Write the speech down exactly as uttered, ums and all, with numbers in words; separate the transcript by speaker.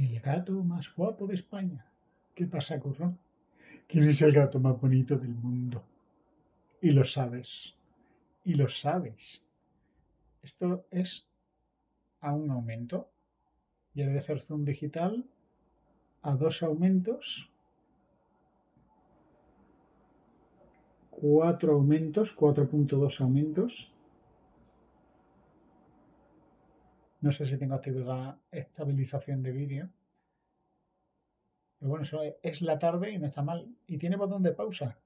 Speaker 1: El gato más guapo de España. ¿Qué pasa, curro? ¿Quién es el gato más bonito del mundo? Y lo sabes. Y lo sabes. Esto es a un aumento. Y el de hacer zoom digital a dos aumentos. Cuatro aumentos. cuatro punto dos aumentos. No sé si tengo activada estabilización de vídeo. Pero bueno, eso es la tarde y no está mal. Y tiene botón de pausa.